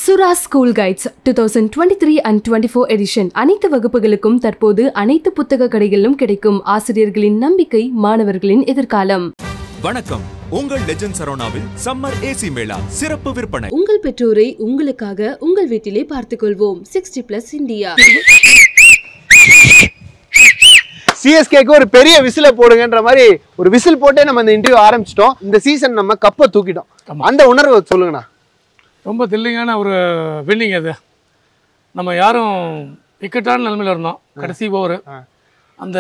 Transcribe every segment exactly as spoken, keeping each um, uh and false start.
சுரா school guides twenty twenty-three and twenty-four edition அனைத்து வகுப்புகளுக்கும் தற்போது அனைத்து புத்தக கடைகளிலும் கிடைக்கும். ஆசிரியர்களின் நம்பிக்கை, மாணவர்களின் எதிர்காலம். வணக்கம். உங்கள் லெஜண்ட் சரவணாவில் சம்மர் ஏசி மேளா சிறப்பு விற்பனை. உங்கள் பெற்றோரை உங்களுக்காக உங்கள் வீட்டிலே பார்த்துக் கொள்வோம். sixty plus India. சிஎஸ்கேக்கு ஒரு பெரிய விசில போடுங்கன்ற மாதிரி ஒரு விசில் போட்டே நம்ம இந்த இன்டர்வியூ ஆரம்பிச்சிட்டோம். இந்த சீசன் நம்ம கப்பை தூக்கிட்டோம். அந்த உணர்வு சொல்லுங்கண்ணா. ரொம்ப தில்லிங்கான ஒரு வின்னிங் அது. நம்ம யாரும் இக்கட்டான நிலைமையில் இருந்தோம். கடைசி ஓவர் அந்த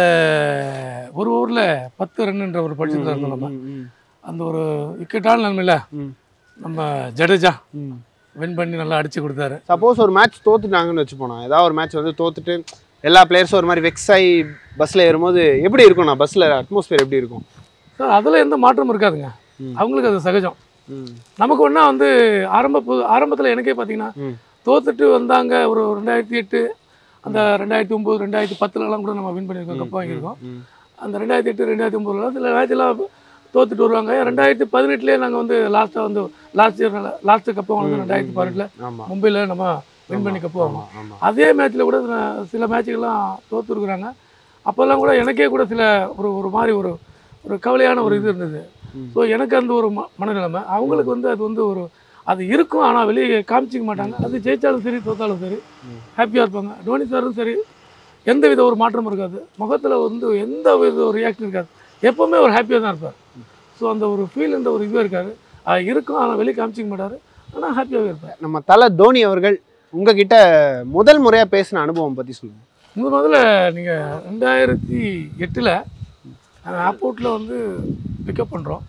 ஒரு ஓவரில் பத்து ரன்ன்ற ஒரு பட்சத்தில் இருந்தோம். நம்ம அந்த ஒரு இக்கட்டான நிலைமையில் நம்ம ஜடேஜா வின் பண்ணி நல்லா அடிச்சு கொடுத்தாரு. சப்போஸ் ஒரு மேட்ச் தோத்துட்டாங்கன்னு வச்சு போனோம், ஏதாவது ஒரு மேட்ச் வந்து தோத்துட்டு எல்லா பிளேயர்ஸும் ஒரு மாதிரி வெக்ஸ் ஆகி பஸ்ஸில் ஏறும்போது எப்படி இருக்கும்ண்ணா? பஸ்ஸில் அட்மாஸ்பியர் எப்படி இருக்கும் சார்? அதில் எந்த மாற்றமும் இருக்காதுங்க. அவங்களுக்கு அது சகஜம். நமக்கு ஒன்றா வந்து ஆரம்ப ஆரம்பத்தில் எனக்கே பார்த்தீங்கன்னா தோத்துட்டு வந்தாங்க. ஒரு ரெண்டாயிரத்தி எட்டு அந்த ரெண்டாயிரத்தி ஒம்பது ரெண்டாயிரத்தி பத்துலலாம் கூட நம்ம வின் பண்ணியிருக்கோம், கப் வாங்கியிருக்கோம். அந்த ரெண்டாயிரத்தி எட்டு ரெண்டாயிரத்தி ஒம்பதுலாம் சில மேட்செல்லாம் தோத்துட்டு வருவாங்க. ரெண்டாயிரத்தி பதினெட்டுலேயே நாங்கள் வந்து லாஸ்ட்டாக வந்து லாஸ்ட் இயர் லாஸ்ட்டு கப்பு வாங்கினோம். ரெண்டாயிரத்தி பதினெட்டில் மும்பையில் நம்ம வின் பண்ணி கப்பு வாங்கணும். அதே மேட்ச்சில் கூட சில மேட்சுக்கெல்லாம் தோற்றுருக்குறாங்க. அப்போல்லாம் கூட எனக்கே கூட சில ஒரு ஒரு மாதிரி ஒரு ஒரு கவலையான ஒரு இது இருந்தது. ஸோ எனக்கு அந்த ஒரு ம மனநிலைமை அவங்களுக்கு வந்து அது வந்து ஒரு அது இருக்கும். ஆனால் வெளியே காமிச்சிக்க மாட்டாங்க. அது ஜெயித்தாலும் சரி தோத்தாலும் சரி ஹாப்பியாக இருப்பாங்க. தோனி சாரும் சரி எந்த வித ஒரு மாற்றமும் இருக்காது. முகத்தில் வந்து எந்த வித ஒரு ரியாக்ஷன் இருக்காது. எப்போவுமே ஒரு ஹாப்பியாக தான் இருப்பார். ஸோ அந்த ஒரு ஃபீல்ன்ற ஒரு இதுவே இருக்காது. அது இருக்கும், ஆனால் வெளியே காமிச்சிக்க மாட்டார். ஆனால் ஹாப்பியாகவே இருப்பார். நம்ம தலை தோனி அவர்கள் உங்ககிட்ட முதல் முறையாக பேசின அனுபவம் பற்றி சொல்லுங்கள். முதல் முதல்ல நீங்கள் ரெண்டாயிரத்தி எட்டில் ஏர்போர்ட்டில் வந்து பிக்கப் பண்ணுறோம்.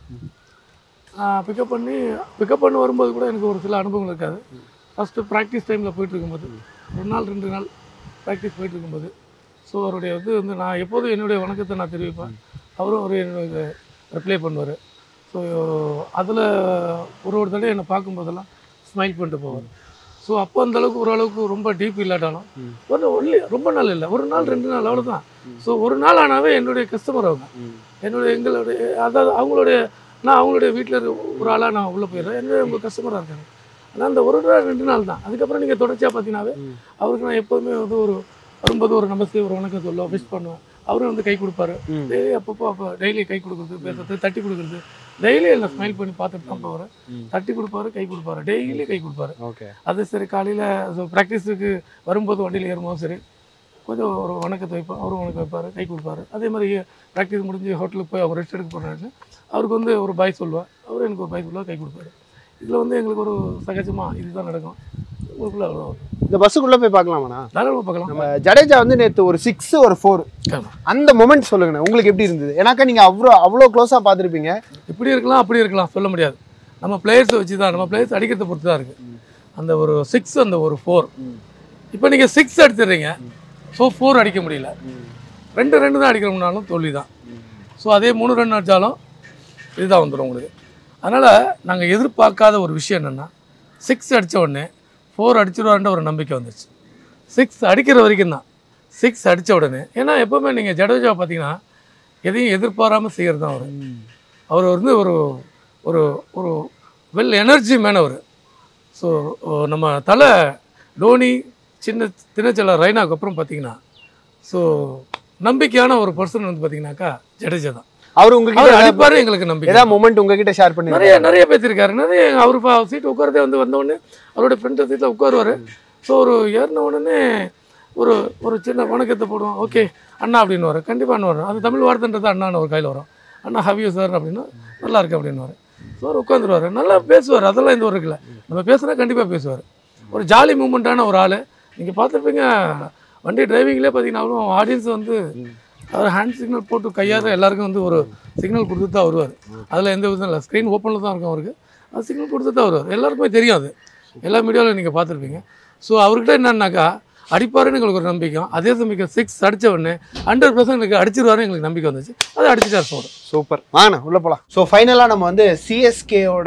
பிக்கப் பண்ணி பிக்கப் பண்ணி வரும்போது கூட எனக்கு ஒரு சில அனுபவங்கள் இருக்காது. ஃபஸ்ட்டு ப்ராக்டிஸ் டைமில் போயிட்டுருக்கும்போது ஒரு நாள் ரெண்டு நாள் ப்ராக்டிஸ் போயிட்டுருக்கும்போது ஸோ அவருடைய இது வந்து நான் எப்போதும் என்னுடைய வணக்கத்தை நான் தெரிவிப்பேன். அவரும் ஒரு என்னுடைய ரிப்ளை பண்ணுவார். ஸோ அதில் ஒரு ஒரு தடவை என்னை பார்க்கும்போதெல்லாம் ஸ்மைல் பண்ணிட்டு போவார். ஸோ அப்போ அந்தளவுக்கு ஓரளவுக்கு ரொம்ப டீப் இல்லாட்டாலும் ஒரு ஒன்லி ரொம்ப நாள் இல்லை, ஒரு நாள் ரெண்டு நாள் அவ்வளோதான். ஸோ ஒரு நாள் ஆனாவே என்னுடைய கஸ்டமர் அவங்க, என்னுடைய எங்களுடைய அதாவது அவங்களுடைய நான் அவங்களுடைய வீட்டில் ஒரு ஆளாக நான் உள்ளே போயிடுறேன். என்னுடைய உங்கள் கஸ்டமராக இருக்காங்க. ஆனால் அந்த ஒரு நாள் ரெண்டு நாள் தான். அதுக்கப்புறம் நீங்கள் தொடர்ச்சியாக பார்த்தீங்கன்னாவே அவருக்கு நான் எப்போதுமே வந்து ஒரு வரும்போது ஒரு நமஸ்தே ஒரு வணக்கம் சொல்லுவோம், விஷ் பண்ணுவேன். அவரும் வந்து கை கொடுப்பாரு. டெய்லி அப்பப்போ அப்போ டெய்லி கை கொடுக்குறது, பேசுறது, தட்டி கொடுக்குறது, டெய்லி என்ன ஸ்மைல் பண்ணி பார்த்துட்டு தான் போவார். தட்டி கொடுப்பாரு, கை கொடுப்பாரு, டெய்லி கை கொடுப்பாரு. ஓகே, அது சரி. காலையில் ப்ராக்டிஸுக்கு வரும்போது வண்டியில் ஏறும்போது சரி கொஞ்சம் ஒரு வணக்கத்தை வைப்போம், அவரும் வணக்கம் வைப்பார், கை கொடுப்பாரு. அதே மாதிரி ப்ராக்டிஸ் முடிஞ்சு ஹோட்டலுக்கு போய் அவர் ரெஸ்ட் எடுக்க போகிறாரு, அவருக்கு வந்து ஒரு பாய் சொல்லுவார், அவரும் எனக்கு ஒரு பாய் சொல்லுவார், கை கொடுப்பாரு. இதில் வந்து எங்களுக்கு ஒரு சகஜமாக இதுதான் நடக்கும். உங்களுக்குள்ள அவ்வளோ இந்த பஸ்ஸுக்குள்ளே போய் பார்க்கலாமாண்ணா? தாராளமாக பார்க்கலாம். நம்ம ஜடேஜா வந்து நேற்று ஒரு சிக்ஸ் ஒரு ஃபோர் அந்த மொமெண்ட் சொல்லுங்கண்ணா, உங்களுக்கு எப்படி இருந்தது? ஏன்னாக்கா நீங்கள் அவ்வளோ அவ்வளோ க்ளோஸாக பார்த்துருப்பீங்க. இப்படி இருக்கலாம் அப்படி இருக்கலாம் சொல்ல முடியாது. நம்ம பிளேயர்ஸை வச்சு தான், நம்ம பிளேயர்ஸ் அடிக்கிறத பொறுத்து தான் இருக்குது. அந்த ஒரு சிக்ஸ் அந்த ஒரு ஃபோர். இப்போ நீங்கள் சிக்ஸ் அடிச்சிடுறீங்க, ஸோ ஃபோர் அடிக்க முடியல. ரெண்டு ரெண்டு தான் அடிக்கிறோம்னாலும் தோல்வி தான். ஸோ அதே மூணு ரன் அடித்தாலும் இதுதான் வந்துடும் உங்களுக்கு. அதனால் நாங்கள் எதிர்பார்க்காத ஒரு விஷயம் என்னென்னா, சிக்ஸ் அடித்த உடனே ஃபோர் அடிச்சிடுவார்ன்ற ஒரு நம்பிக்கை வந்துச்சு. சிக்ஸ் அடிக்கிற வரைக்கும் தான். சிக்ஸ் அடித்த உடனே, ஏன்னா எப்போவுமே நீங்கள் ஜடேஜா பார்த்தீங்கன்னா எதையும் எதிர்பாராமல் செய்கிறது தான் அவர். அவர் வந்து ஒரு ஒரு ஒரு வெல் எனர்ஜி மேன் அவர். ஸோ நம்ம தலை தோனி சின்ன தினச்சல ரைனாக்கு அப்புறம் பார்த்தீங்கன்னா ஸோ நம்பிக்கையான ஒரு பர்சன் வந்து பார்த்தீங்கன்னாக்கா ஜடேஜா தான். அவர் உங்ககிட்ட அடிப்பாரு, எங்களுக்கு நம்பிக்கை. ஏதாவது மொமெண்ட் உங்ககிட்ட ஷேர் பண்ணி நிறைய நிறைய பேசியிருக்காரு. நிறைய அவர் சீட் உட்காரதே வந்து வந்தோடனே அவரோட ஃப்ரெண்ட் சீட்டில் உட்காருவார். ஸோ ஒரு ஏறின உடனே ஒரு ஒரு சின்ன வணக்கத்தை போடுவோம், ஓகே அண்ணா அப்படின்னு வரும். கண்டிப்பாக அண்ணா வரும். அது தமிழ் வார்த்தைன்றது அண்ணான்னு ஒரு கையில் வரும். அண்ணா ஹவியூ சார் அப்படின்னா நல்லா இருக்கு அப்படின்னு வரும். ஸோ அவர் உட்காந்துருவார், நல்லா பேசுவார். அதெல்லாம் இந்த ஒரு இருக்குல்ல, நம்ம பேசுனா கண்டிப்பாக பேசுவார். ஒரு ஜாலி மூமெண்ட்டான ஒரு ஆள். நீங்கள் பார்த்துருப்பீங்க வண்டி டிரைவிங்லேயே பார்த்தீங்கன்னா ஆடியன்ஸ் வந்து அவர் ஹேண்ட் சிக்னல் போட்டு கையாத எல்லாருக்கும் வந்து ஒரு சிக்னல் கொடுத்து தான் வருவார். அதில் எந்த விதம் இல்லை, ஸ்க்ரீன் ஓப்பனில் தான் இருக்கும் அவருக்கு. அது சிக்னல் கொடுத்து தான் வருவார். எல்லாருக்குமே தெரியும், அது எல்லா மீடியாவில் நீங்கள் பார்த்துருப்பீங்க. ஸோ அவர்கிட்ட என்னன்னாக்கா அடிப்பாருன்னு எங்களுக்கு ஒரு நம்பிக்கை. அதே சமயம் சிக்ஸ் அடித்த உடனே ஹண்ட்ரட் பர்சன்ட் எனக்கு அடிச்சிருவாரு எங்களுக்கு நம்பிக்கை வந்துச்சு. அதை அடிச்சுட்டார். ஃபோர். சூப்பர். வாங்க உள்ளே போகலாம். ஸோ ஃபைனலாக நம்ம வந்து சிஎஸ்கேயோட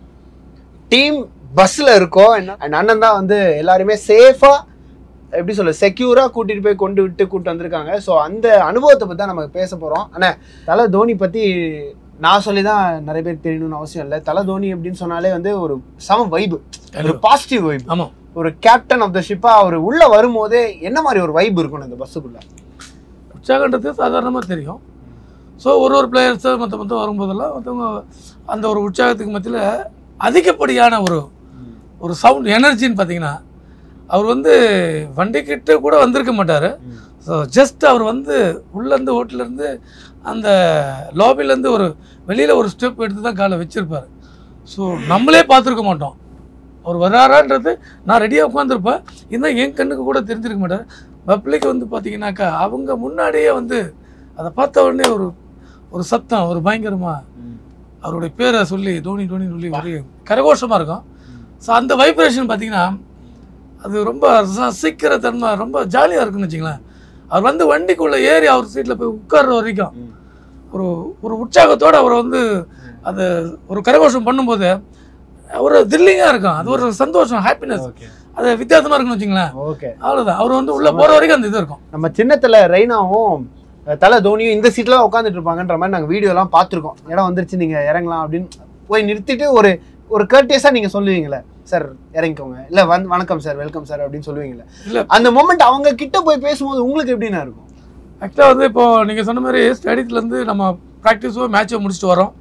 டீம் பஸ்ஸில் இருக்கோம். அண்ட் அண்ணன் தான் வந்து எல்லாருமே சேஃபாக எப்படி சொல்ல செக்யூராக கூட்டிகிட்டு போய் கொண்டு விட்டு கூப்பிட்டு வந்திருக்காங்க. ஸோ அந்த அனுபவத்தை பற்றி தான் நம்ம பேச போகிறோம். ஆனால் தலை தோனி பற்றி நான் சொல்லி தான் நிறைய பேர் தெரியணும்னு அவசியம் இல்லை. தலை தோனி அப்படின்னு சொன்னாலே வந்து ஒரு சம வைபு, ஒரு பாசிட்டிவ் வைப். ஆமாம், ஒரு கேப்டன் ஆஃப் த ஷிப்பா அவர் உள்ள வரும்போதே என்ன மாதிரி ஒரு வைப் இருக்கணும் இந்த பஸ்ஸுக்குள்ள? உற்சாகன்றது சாதாரணமாக தெரியும். ஸோ ஒரு ஒரு பிளேயர்ஸை மற்ற மொத்தம் வரும்போதெல்லாம் மற்றவங்க அந்த ஒரு உற்சாகத்துக்கு மத்தியில் அதிகப்படியான ஒரு ஒரு சவுண்ட் எனர்ஜின்னு பார்த்தீங்கன்னா அவர் வந்து வண்டிக்கிட்ட கூட வந்திருக்க மாட்டார். ஸோ ஜஸ்ட் அவர் வந்து உள்ளேருந்து ஹோட்டலேருந்து அந்த லாபிலேருந்து ஒரு வெளியில் ஒரு ஸ்டெப் எடுத்து தான் காலை வச்சுருப்பார். ஸோ நம்மளே பார்த்துருக்க மாட்டோம் அவர் வராரான்றது. நான் ரெடியாக உட்காந்துருப்பேன், இன்னும் என் கண்ணுக்கு கூட தெரிஞ்சிருக்க மாட்டார். பப்ளிக் வந்து பார்த்தீங்கன்னாக்கா அவங்க முன்னாடியே வந்து அதை பார்த்த உடனே ஒரு ஒரு சத்தம் ஒரு பயங்கரமாக அவருடைய பேரை சொல்லி டோனி டோனி சொல்லி ஒரு கரகோஷமாக இருக்கும். ஸோ அந்த வைப்ரேஷன் பார்த்தீங்கன்னா அது ரொம்ப சீக்கிர தன்மை ரொம்ப ஜாலியாக இருக்குன்னு வச்சுங்களேன். அவர் வந்து வண்டிக்குள்ளே ஏறி அவர் சீட்டில் போய் உட்கார்ற வரைக்கும் ஒரு ஒரு உற்சாகத்தோடு அவரை வந்து அதை ஒரு கரகோஷம் பண்ணும்போது ஒரு த்ரில்லிங்காக இருக்கும். அது ஒரு சந்தோஷம், ஹாப்பினஸ், அது வித்தியாசமாக இருக்குன்னு வச்சுங்களேன். ஓகே, அவ்வளோதான். அவர் வந்து உள்ளே போகிற வரைக்கும் அந்த இது இருக்கும். நம்ம சின்னத்தில் ரெய்னாவும் தலை தோனியும் இந்த சீட்டில் உட்காந்துட்டு இருப்பாங்கன்ற மாதிரி நாங்கள் வீடியோலாம் பார்த்துருக்கோம். இடம் வந்துருச்சு நீங்கள் இறங்கலாம் அப்படின்னு போய் நிறுத்திட்டு ஒரு ஒரு கர்டியஸாக நீங்கள் சொல்லுவீங்களே, சார் இறங்கிக்கோங்க, இல்லை வந்து வணக்கம் சார் வெல்கம் சார் அப்படின்னு சொல்லுவீங்களே. இல்லை அந்த மொமெண்ட் அவங்க கிட்ட போய் பேசும்போது உங்களுக்கு எப்படின்னா இருக்கும்? ஆக்சுவலாக வந்து இப்போது நீங்கள் சொன்ன மாதிரி ஸ்டேடியத்துலேருந்து நம்ம ப்ராக்டிஸோ மேட்சோ முடிச்சுட்டு வரோம்.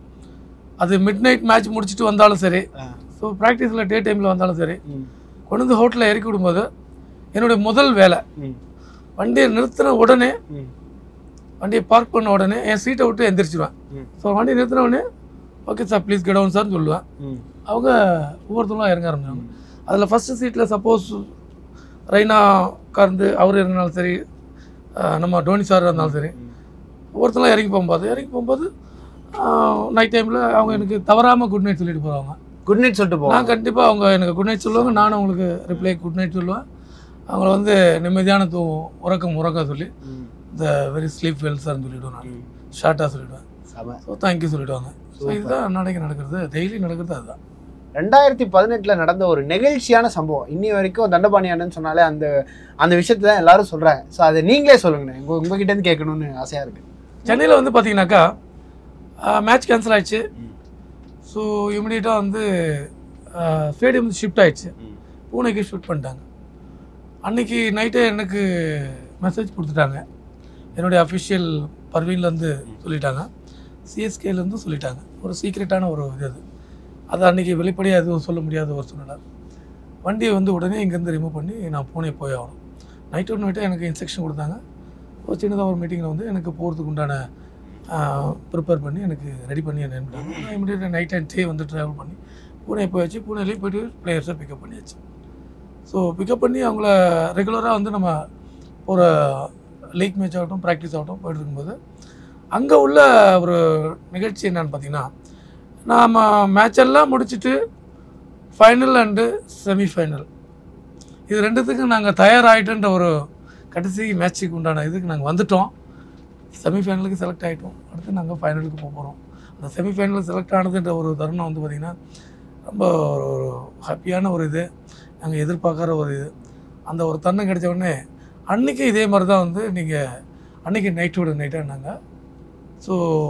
அது மிட் நைட் மேட்ச் முடிச்சுட்டு வந்தாலும் சரி, ஸோ ப்ராக்டிஸில் டே டைமில் வந்தாலும் சரி, கொண்டு வந்து ஹோட்டலில் இறக்கி விடும்போது என்னுடைய முதல் வேலை வண்டியை நிறுத்தின உடனே வண்டியை பார்க் பண்ண உடனே என் சீட்டை விட்டு எந்திரிச்சிடுவேன். ஸோ வண்டியை நிறுத்தின உடனே okay sir please get down சார்னு சொல்லுவேன். அவங்க ஒவ்வொருத்தரும் இறங்க ஆரம்பிச்சாங்க. அதில் ஃபஸ்ட்டு சீட்டில் சப்போஸ் ரெய்னா உட்கார்ந்து அவர் இறங்கினாலும் சரி, நம்ம டோனி சார் இருந்தாலும் சரி, ஒவ்வொருத்தரும் இறங்கி போகும்போது இறங்கி போகும்போது நைட் டைமில் அவங்க எனக்கு தவறாமல் குட் நைட் சொல்லிட்டு போவாங்க. குட் நைட் சொல்லிட்டு போவாங்க. நான் கண்டிப்பாக அவங்க எனக்கு குட் நைட் சொல்லுவாங்க, நானும் அவங்களுக்கு ரிப்ளை குட் நைட் சொல்லுவேன். அவங்கள வந்து நிம்மதியான தூ உறக்கம் உறக்க சொல்லி இந்த வெரி ஸ்லீப் வெல் சார்னு சொல்லிவிடுவேன். நான் ஷார்ட்டாக சொல்லிவிடுவேன். ஸோ தேங்க்யூ சொல்லிவிடுவாங்க. ஸோ இதுதான் நாளைக்கு நடக்கிறது, டெய்லி நடக்கிறது அதுதான். ரெண்டாயிரத்தி பதினெட்டில் நடந்த ஒரு நெகிழ்ச்சியான சம்பவம் இன்னி வரைக்கும் தண்டபாணி அண்ணன் சொன்னாலே அந்த அந்த விஷயத்தை தான் எல்லாரும் சொல்கிறாங்க. ஸோ அதை நீங்களே சொல்லுங்கண்ணே, உங்கள் உங்ககிட்டேருந்து கேட்கணுன்னு ஆசையாக இருக்குது. சென்னையில் வந்து பார்த்தீங்கன்னாக்கா மேட்ச் கேன்சல் ஆகிடுச்சு. ஸோ இமிடியேட்டாக வந்து ஸ்டேடியம் ஷிஃப்ட் ஆகிடுச்சு, பூனேக்கு ஷிஃப்ட் பண்ணிட்டாங்க. அன்றைக்கி நைட்டே எனக்கு மெசேஜ் கொடுத்துட்டாங்க, என்னுடைய அஃபிஷியல் பர்வீன்லேருந்து சொல்லிட்டாங்க, சிஎஸ்கேலேருந்து சொல்லிட்டாங்க. ஒரு சீக்ரெட்டான ஒரு இது அது அது அன்றைக்கி வெளிப்படையாக எதுவும் சொல்ல முடியாத ஒரு சூழ்நிலை. வண்டியை வந்து உடனே இங்கேருந்து ரிமூவ் பண்ணி நான் பூனே போய் ஆகணும். நைட் ஒன் நைட்டாக எனக்கு இன்ஸ்ட்ரக்ஷன் கொடுத்தாங்க. ஒரு சின்னதாக ஒரு மீட்டிங்கில் வந்து எனக்கு போகிறதுக்கு உண்டான ப்ரிப்பேர் பண்ணி எனக்கு ரெடி பண்ணி என்ன அனுப்பிட்டாங்க. நான் இமீடியட்டாக நைட் அண்ட் டே வந்து ட்ராவல் பண்ணி பூனே போயாச்சு. பூனேலேயே போய்ட்டு பிளேயர்ஸை பிக்கப் பண்ணியாச்சு. ஸோ பிக்கப் பண்ணி அவங்கள ரெகுலராக வந்து நம்ம ஒரு லீக் மேட்ச் ஆகட்டும் ப்ராக்டிஸ் ஆகட்டும் போய்ட்டு இருக்கும்போது அங்கே உள்ள ஒரு நிகழ்ச்சி என்னென்னு பார்த்தீங்கன்னா, நாம் மேட்செல்லாம் முடிச்சுட்டு ஃபைனல் அண்டு செமிஃபைனல் இது ரெண்டுத்துக்கும் நாங்கள் தயாராகிட்டோன்ற ஒரு கடைசி மேட்ச்சுக்கு உண்டான இதுக்கு நாங்கள் வந்துவிட்டோம். செமிஃபைனலுக்கு செலக்ட் ஆகிட்டோம். அடுத்து நாங்கள் ஃபைனலுக்கு போக போகிறோம். அந்த செமிஃபைனலுக்கு செலக்ட் ஆனதுன்ற ஒரு தருணம் வந்து பார்த்திங்கன்னா ரொம்ப ஒரு ஹாப்பியான ஒரு இது, நாங்கள் எதிர்பார்க்குற ஒரு இது. அந்த ஒரு தருணம் கிடைச்ச உடனே அன்றைக்கி இதே மாதிரி தான் வந்து நீங்கள் அன்றைக்கி நைட்டோட நைட்டாக நாங்கள் ஸோ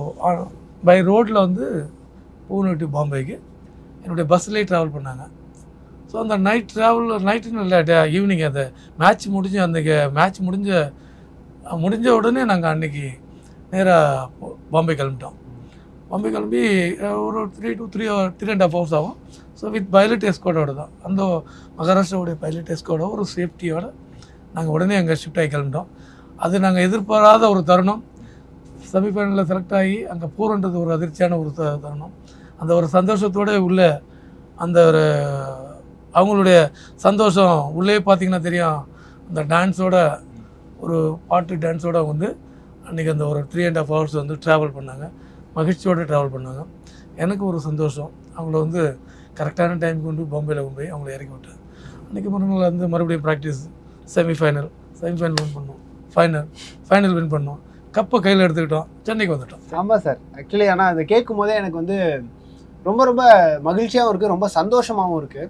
பை ரோட்டில் வந்து பூனே டு பாம்பேக்கு என்னுடைய பஸ்லேயே ட்ராவல் பண்ணாங்க. ஸோ அந்த நைட் ட்ராவல் நைட்டுன்னு இல்லை ஈவினிங் அந்த மேட்ச் முடிஞ்சு அந்த மேட்ச் முடிஞ்ச முடிஞ்ச உடனே நாங்கள் அன்றைக்கி நேராக பாம்பே கிளம்பிட்டோம். பாம்பே கிளம்பி ஒரு three two three hour three and half hours ஆகும். ஸோ வித் பைலட் எஸ்கோர்டோட தான் அந்த மகாராஷ்டிராவுடைய பைலட் எஸ்கோட ஒரு சேஃப்டியோடு நாங்கள் உடனே அங்கே ஷிஃப்ட் ஆகி கிளம்பிட்டோம். அது நாங்கள் எதிர்பாராத ஒரு தருணம். செமிஃபைனலில் செலக்ட் ஆகி அங்கே போகிறன்றது ஒரு அதிர்ச்சியான ஒரு த தருணம். அந்த ஒரு சந்தோஷத்தோடு உள்ள அந்த ஒரு அவங்களுடைய சந்தோஷம் உள்ளே பார்த்திங்கன்னா தெரியும். அந்த டான்ஸோட ஒரு பாட்டு டான்ஸோடு வந்து அன்றைக்கி அந்த ஒரு த்ரீ அண்ட் ஹாஃப் ஹவர்ஸ் வந்து ட்ராவல் பண்ணாங்க, மகிழ்ச்சியோடு ட்ராவல் பண்ணாங்க. எனக்கு ஒரு சந்தோஷம். அவங்கள வந்து கரெக்டான டைம் கொண்டு பாம்பேயில் கொண்டு போய் அவங்கள இறக்கி விட்டேன். அன்றைக்கி மறுநாள் வந்து மறுபடியும் ப்ராக்டிஸ், செமிஃபைனல் செமிஃபைனல் வின் பண்ணோம், ஃபைனல் ஃபைனல் வின் பண்ணோம், கப்பை கையில் எடுத்துக்கிட்டோம், சென்னைக்கு வந்துட்டோம். ஆமாம் சார். ஆக்சுவலி ஆனால் அதை கேட்கும் போதே எனக்கு வந்து ரொம்ப ரொம்ப மகிழ்ச்சியாகவும் இருக்குது, ரொம்ப சந்தோஷமாகவும் இருக்குது.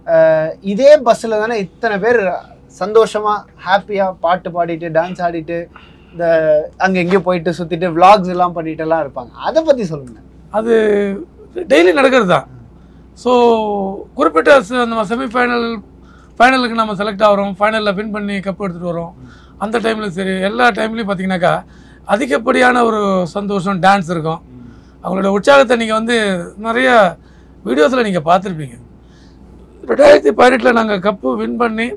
இதே பஸ்ஸில் தானே இத்தனை பேர் சந்தோஷமாக ஹாப்பியாக பாட்டு பாடிட்டு டான்ஸ் ஆடிட்டு இந்த அங்கே எங்கேயோ போயிட்டு சுற்றிட்டு விளாக்ஸ் எல்லாம் பண்ணிட்டுலாம் இருப்பாங்க. அதை பற்றி சொல்லுங்கள். அது டெய்லி நடக்கிறது தான். ஸோ குறிப்பிட்ட நம்ம செமிஃபைனல் ஃபைனலுக்கு நம்ம செலக்ட் ஆகிறோம், ஃபைனலில் வின் பண்ணி கப் எடுத்துகிட்டு வரோம். அந்த டைமில் சரி எல்லா டைம்லையும் பார்த்தீங்கன்னாக்கா அதிகப்படியான ஒரு சந்தோஷம், டான்ஸ் இருக்கும். அவங்களோட உற்சாகத்தை நீங்கள் வந்து நிறைய வீடியோஸில் நீங்கள் பார்த்துருப்பீங்க. ரெண்டாயிரத்தி பதினெட்டில் நாங்கள் கப்பு வின் பண்ணி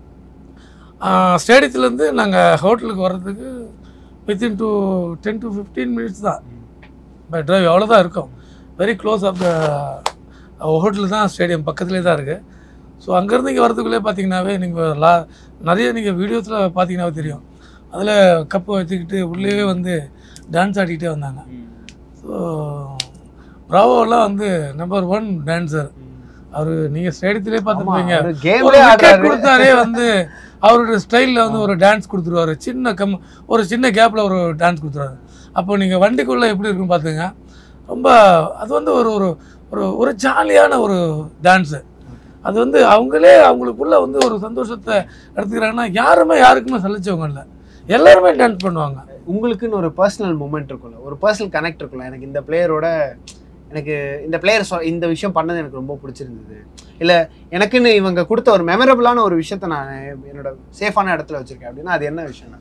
ஸ்டேடியத்துலேருந்து நாங்கள் ஹோட்டலுக்கு வர்றதுக்கு within two ten to fifteen minutes தான் பை ட்ரைவ், அவ்வளோதான் இருக்கும். Very close of the hotel தான், ஸ்டேடியம் பக்கத்துலேயே தான் இருக்குது. ஸோ அங்கேருந்து இங்கே வரதுக்குள்ளே பார்த்தீங்கன்னாவே நீங்கள் லா நிறைய நீங்கள் வீடியோஸில் பார்த்தீங்கன்னாவே தெரியும். அதில் கப்பை வச்சுக்கிட்டு உள்ளே வந்து டான்ஸ் ஆடிக்கிட்டே வந்தாங்க. ஸோ பிராவோலாம் வந்து நம்பர் ஒன் டான்ஸர் அவர். நீங்கள் ஸ்டேடியத்திலே பார்த்துருப்பீங்க, விக்கெட் கொடுத்தாரே வந்து அவரோட ஸ்டைலில் வந்து ஒரு டான்ஸ் கொடுத்துருவார். சின்ன கம் ஒரு சின்ன கேப்பில் ஒரு டான்ஸ் கொடுத்துருவாரு. அப்போ நீங்கள் வண்டிக்குள்ளே எப்படி இருக்குன்னு பார்த்துங்க. ரொம்ப அது வந்து ஒரு ஒரு ஒரு ஒரு ஜாலியான ஒரு டான்ஸு. அது வந்து அவங்களே அவங்களுக்குள்ள வந்து ஒரு சந்தோஷத்தை எடுத்துக்கிறாங்கன்னா யாருமே யாருக்குமே சலிச்சவங்க இல்லை, எல்லாருமே டான்ஸ் பண்ணுவாங்க. உங்களுக்குன்னு ஒரு பர்சனல் மூமெண்ட் இருக்கும்ல, ஒரு பர்சனல் கனெக்ட் இருக்கும்ல, எனக்கு இந்த பிளேயரோட எனக்கு இந்த பிளேயர் சொ இந்த விஷயம் பண்ணது எனக்கு ரொம்ப பிடிச்சிருந்தது, இல்லை எனக்குன்னு இவங்க கொடுத்த ஒரு மெமரபிளான ஒரு விஷயத்த நான் என்னோட சேஃபான இடத்துல வச்சுருக்கேன் அப்படின்னா அது என்ன விஷயம்னா?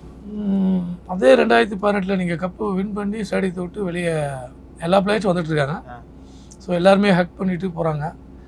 அதே ரெண்டாயிரத்தி பதினெட்டில் நீங்கள் கப்பு வின் பண்ணி ஸ்டேடியத்தை விட்டு வெளியே எல்லா பிளேயர்ஸும் வந்துட்டு இருக்காங்க. ஸோ எல்லாருமே ஹக் பண்ணிட்டு போகிறாங்க.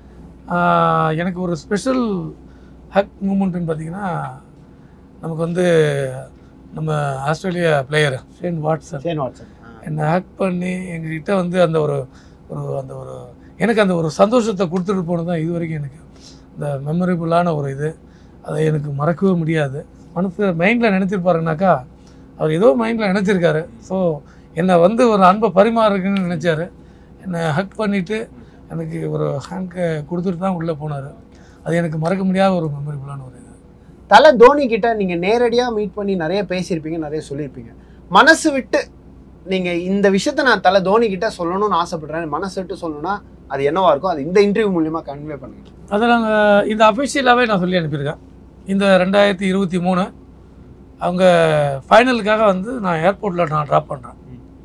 எனக்கு ஒரு ஸ்பெஷல் ஹக் மூமெண்ட்டுன்னு பார்த்தீங்கன்னா, நமக்கு வந்து நம்ம Australia player Shane Watson Shane Watson என்னை ஹக் பண்ணி எங்ககிட்ட வந்து அந்த ஒரு ஒரு அந்த ஒரு எனக்கு அந்த ஒரு சந்தோஷத்தை கொடுத்துட்டு போனது தான் இது வரைக்கும் எனக்கு இந்த மெமரபிளான ஒரு இது. அதை எனக்கு மறக்கவே முடியாது. மனசு மைண்டில் நினச்சிருப்பாருனாக்கா அவர் ஏதோ மைண்டில் நினச்சிருக்காரு. ஸோ என்னை வந்து ஒரு அன்பை பரிமாறுக்குன்னு நினச்சார். என்னை ஹக் பண்ணிவிட்டு எனக்கு ஒரு ஹேங்கை கொடுத்துட்டு தான் உள்ளே போனார். அது எனக்கு மறக்க முடியாத ஒரு மெமரபிளான ஒரு இது. தலை தோனி கிட்ட நீங்கள் நேரடியாக மீட் பண்ணி நிறைய பேசியிருப்பீங்க, நிறைய சொல்லியிருப்பீங்க. மனசு விட்டு நீங்கள் இந்த விஷயத்த நான் தலை தோனி கிட்ட சொல்லணும்னு ஆசைப்படுறேன், மனசு விட்டு சொல்லணும்னா அது என்னவா இருக்கும்? அது இந்த இன்டர்வியூ மூலியமாக கன்வே பண்ணுங்க. அதை நாங்கள் இந்த அஃபிஷியலாகவே நான் சொல்லி அனுப்பியிருக்கேன். இந்த ரெண்டாயிரத்தி இருபத்தி மூணு அவங்க ஃபைனலுக்காக வந்து நான் ஏர்போர்ட்டில் நான் ட்ராப் பண்ணுறேன்.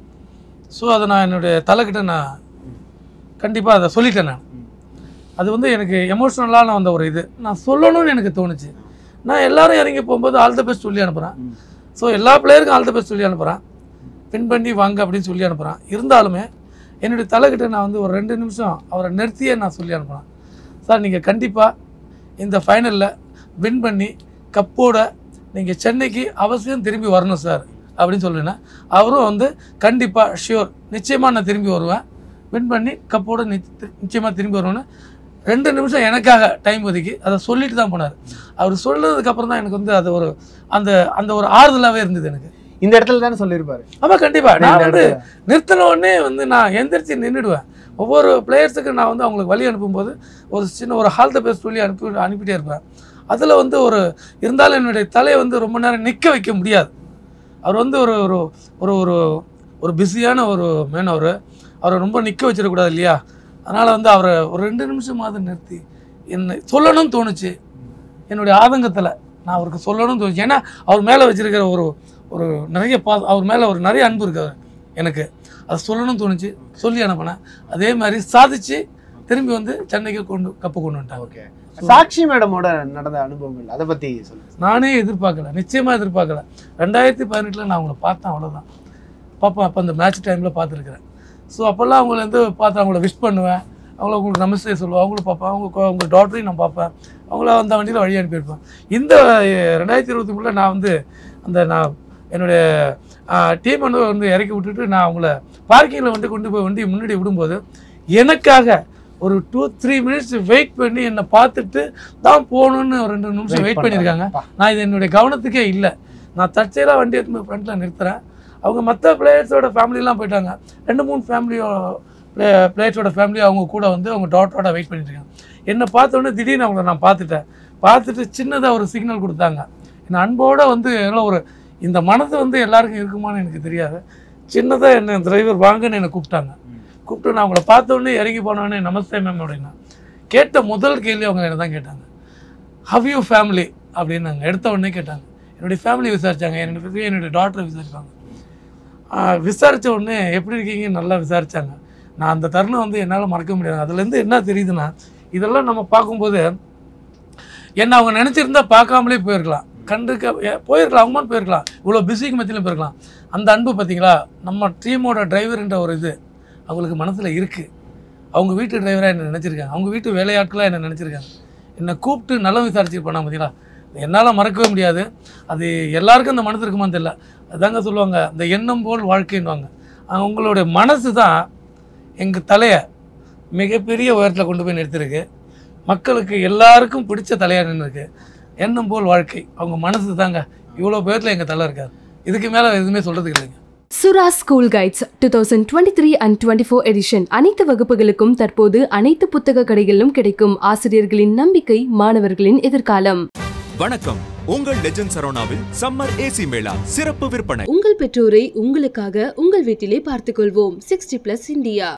ஸோ அதை நான் என்னுடைய தலைக்கிட்ட நான் கண்டிப்பாக அதை சொல்லிட்டேன். நான் அது வந்து எனக்கு எமோஷ்னலான வந்த ஒரு இது நான் சொல்லணும்னு எனக்கு தோணுச்சு. நான் எல்லோரும் இறங்கி போகும்போது ஆல் த பெஸ்ட் சொல்லி அனுப்புகிறேன். ஸோ எல்லா பிளேயருக்கும் ஆல் த பெஸ்ட் சொல்லி அனுப்புகிறேன், வின் பண்ணி வாங்க அப்படின்னு சொல்லி அனுப்புகிறேன். இருந்தாலுமே என்னுடைய தலைக்கிட்ட நான் வந்து ஒரு ரெண்டு நிமிஷம் அவரை நிறுத்தியே நான் சொல்லி அனுப்புகிறேன். சார் நீங்கள் கண்டிப்பாக இந்த ஃபைனலில் வின் பண்ணி கப்போட நீங்கள் சென்னைக்கு அவசியம் திரும்பி வரணும் சார் அப்படின்னு சொல்லினா அவரும் வந்து கண்டிப்பாக ஷியோர் நிச்சயமாக நான் திரும்பி வருவேன், வின் பண்ணி கப்போட நிச்சயமாக திரும்பி வருவேன்னு ரெண்டு நிமிஷம் எனக்காக டைம் ஒதுக்கி அதை சொல்லிட்டு தான் போனார். அவர் சொன்னதுக்கப்புறம் தான் எனக்கு வந்து அது ஒரு அந்த அந்த ஒரு ஆறுதலாகவே இருந்தது எனக்கு. இந்த இடத்துல தானே சொல்லியிருப்பாரு. ஆமாம் கண்டிப்பாக. நான் வந்து நிறுத்தின உடனே வந்து நான் எந்திரிச்சு நின்றுடுவேன். ஒவ்வொரு பிளேயர்ஸுக்கு நான் வந்து அவங்களுக்கு வழி அனுப்பும்போது ஒரு சின்ன ஒரு ஹால் த பெஸ்ட் சொல்லி அனுப்பி அனுப்பிட்டே இருப்பேன். அதில் வந்து ஒரு இருந்தாலும் என்னுடைய தலையை வந்து ரொம்ப நேரம் நிற்க வைக்க முடியாது. அவர் வந்து ஒரு ஒரு ஒரு ஒரு ஒரு பிஸியான ஒரு மேன். அவர் அவரை ரொம்ப நிற்க வச்சிடக்கூடாது இல்லையா? அதனால் வந்து அவரை ஒரு ரெண்டு நிமிஷமாவது நிறுத்தி என்னை சொல்லணும்னு தோணுச்சு. என்னுடைய ஆதங்கத்தில் நான் அவருக்கு சொல்லணும்னு தோணுச்சு. ஏன்னா அவர் மேலே வச்சுருக்கிற ஒரு ஒரு நிறைய பா அவர் மேலே ஒரு நிறைய அன்பு இருக்கார் எனக்கு. அதை சொல்லணும்னு தோணுச்சு, சொல்லி அனுப்பினேன். அதே மாதிரி சாதிச்சு திரும்பி வந்து சென்னைக்கு கொண்டு கப்பு கொண்டு வந்துட்டாங்க. ஓகே, சாக்ஷி மேடமோட நடந்த அனுபவங்கள் அதை பற்றி சொல்லுங்கள். நானே எதிர்பார்க்கல, நிச்சயமாக எதிர்பார்க்கல. ரெண்டாயிரத்தி பதினெட்டில் நான் அவங்கள பார்த்தேன், அவ்வளோதான் பார்ப்பேன். அப்போ அந்த மேட்ச் டைமில் பார்த்துருக்குறேன். ஸோ அப்போல்லாம் அவங்கள வந்து பார்த்து அவங்கள விஷ் பண்ணுவேன், அவங்கள உங்களுக்கு நமஸ்தே சொல்லுவேன், அவங்களும் பார்ப்பேன், அவங்க அவங்க டாக்டரையும் நான் பார்ப்பேன், அவங்கள அந்த வண்டியில் வழி அனுப்பியிருப்பேன். இந்த ரெண்டாயிரத்தி இருபத்தி மூணில் நான் வந்து அந்த நான் என்னுடைய டீம் வந்து வந்து இறக்கி விட்டுட்டு நான் அவங்கள பார்க்கிங்கில் வந்து கொண்டு போய் வண்டி முன்னாடி விடும்போது எனக்காக ஒரு டூ த்ரீ மினிட்ஸ் வெயிட் பண்ணி என்னை பார்த்துட்டு தான் போகணுன்னு ஒரு ரெண்டு நிமிஷம் வெயிட் பண்ணியிருக்காங்க. நான் இது என்னுடைய கவனத்துக்கே இல்லை. நான் தற்செயலாக வண்டி எடுத்து ஃப்ரண்ட்டில் நிறுத்துகிறேன். அவங்க மற்ற பிளேயர்ஸோட ஃபேமிலிலாம் போயிட்டாங்க. ரெண்டு மூணு ஃபேமிலியோ பிளே பிளேயர்ஸோட ஃபேமிலி அவங்க கூட வந்து அவங்க டாக்டரோட வெயிட் பண்ணிட்டுருக்காங்க. என்னை பார்த்தோன்னே திடீர்னு அவங்கள நான் பார்த்துட்டேன். பார்த்துட்டு சின்னதாக ஒரு சிக்னல் கொடுத்தாங்க. என் அன்போடு வந்து எல்லாம் ஒரு இந்த மனது வந்து எல்லாருக்கும் இருக்குமான்னு எனக்கு தெரியாது. சின்னதாக என்ன டிரைவர் வாங்கன்னு என்னை கூப்பிட்டாங்க. கூப்பிட்டு நான் அவங்கள பார்த்தோன்னே இறங்கி போனோடனே நமஸ்தே மேம் அப்படின்னா கேட்ட முதல் கேள்வி அவங்க என்ன தான் கேட்டாங்க, ஹவ் யூ ஃபேமிலி அப்படின்னு நாங்கள் எடுத்த உடனே கேட்டாங்க. என்னுடைய ஃபேமிலி விசாரித்தாங்க, என்னுடைய என்னுடைய டாக்டரை விசாரிப்பாங்க. விசாரித்த உடனே எப்படி இருக்கீங்க நல்லா விசாரித்தாங்க. நான் அந்த தருணம் வந்து என்னால் மறக்க முடியாது. அதுலேருந்து என்ன தெரியுதுன்னா இதெல்லாம் நம்ம பார்க்கும்போது என்ன அவங்க நினச்சிருந்தா பார்க்காமலே போயிருக்கலாம், கண்டுக்க போயிருக்கலாம், அவங்களும் போயிருக்கலாம், இவ்வளோ பிஸிக்கு மத்தியிலும் போயிருக்கலாம். அந்த அன்பு பார்த்தீங்களா, நம்ம டீமோட டிரைவர்ன்ற ஒரு இது அவங்களுக்கு மனசில் இருக்குது. அவங்க வீட்டு டிரைவராக என்ன நினச்சிருக்காங்க, அவங்க வீட்டு வேலையாட்களாக என்ன நினச்சிருக்காங்க, என்னை கூப்பிட்டு நல்லா விசாரிச்சு பண்ணாங்க பார்த்தீங்களா. என்னால் மறக்கவே முடியாது. அது எல்லாருக்கும் அந்த மனசு இருக்குமான்னு தெரியல. அதாங்க சொல்லுவாங்க, இந்த எண்ணம் போல் வாழ்க்கைன்னுவாங்க. அவங்களுடைய மனசு தான் எங்கள் தலையை மிகப்பெரிய உயரத்தில் கொண்டு போய் நிறுத்திருக்கு. மக்களுக்கு எல்லாருக்கும் பிடிச்ச தலையாக நின்றுருக்கு. எண்ணம் போல் வாழ்க்கை, அவங்க மனசு தாங்க இவ்வளோ பேரில் எங்கள் தலை இருக்காது. இதுக்கு மேலே எதுவுமே சொல்கிறதுக்கு இல்லைங்க. Sura school guides two thousand twenty three and twenty four edition அனைத்து வகுப்புகளுக்கும் தற்போது அனைத்து புத்தக கடைகளிலும் கிடைக்கும். ஆசிரியர்களின் நம்பிக்கை, மாணவர்களின் எதிர்காலம். வணக்கம், உங்கள் லெஜண்ட் சரவணாவில் சம்மர் ஏசி மேளா சிறப்பு விற்பனை. உங்கள் பெற்றோரை உங்களுக்காக உங்கள் வீட்டிலே பார்த்துக் கொள்வோம். Sixty plus India.